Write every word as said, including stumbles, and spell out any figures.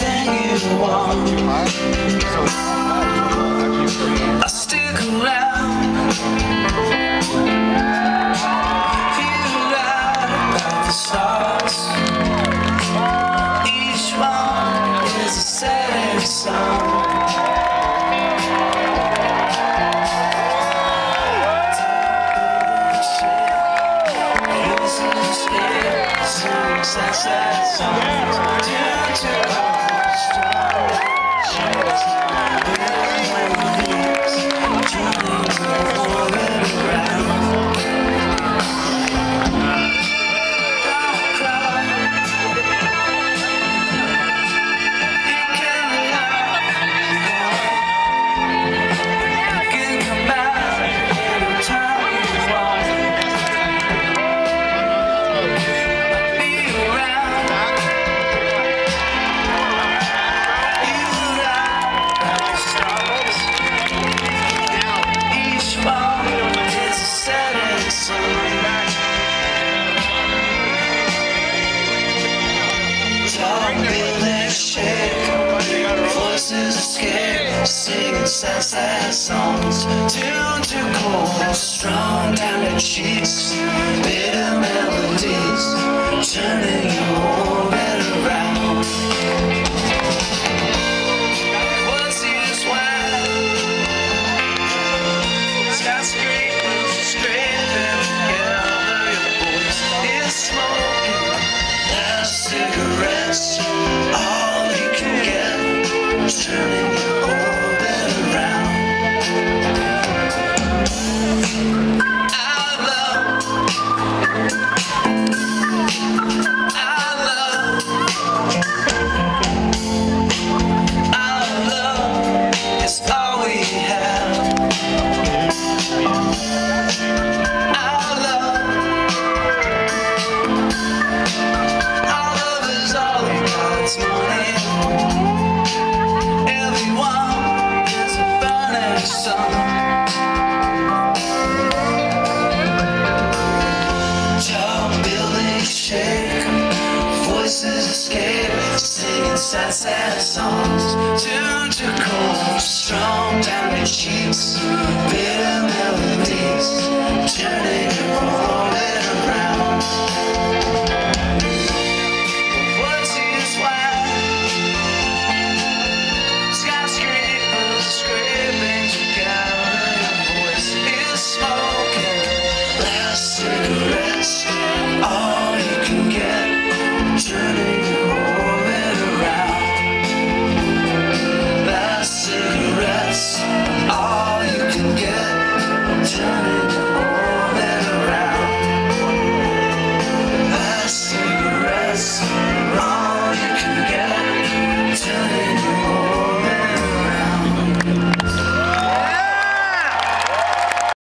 anything you want. I'll stick around. Feel right about the stars. Each one is a sad song. Sad, sad songs due to all strong shows. Melodies turning forward around. Don't cry. You can laugh. You can come back anytime you want. Buildings shake, voices escape, singing sad, sad songs. Tuned to cold, strong down the cheeks, bitter melodies, turning your orbit around. Voices wide, skyscrapers scraping together. Your voice is smoking, there's cigarettes. All you can get, turning your orbit around. Our love, our love, our love is all we have. Our love, our love is all we got. It's money. Everyone is a burning sun. Tall buildings shake, voices escape, singing sad, sad songs. Tuned to cold, strong down your cheeks, bitter melodies, turning your orbit.